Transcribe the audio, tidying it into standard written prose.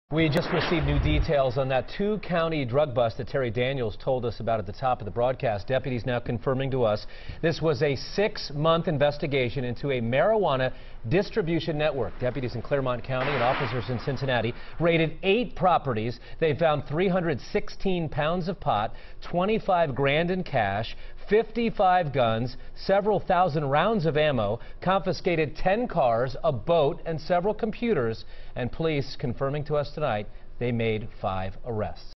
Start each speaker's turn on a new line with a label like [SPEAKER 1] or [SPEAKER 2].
[SPEAKER 1] We just received new details on that two-county drug bust that Terry Daniels told us about at the top of the broadcast. Deputies now confirming to us this was a 6-month investigation into a marijuana distribution network. Deputies in Claremont County and officers in Cincinnati raided 8 properties. They found 316 pounds of pot, 25 grand in cash, 55 guns, several thousand rounds of ammo, confiscated 10 cars, a boat, and several computers. And police confirming to us tonight they made 5 arrests.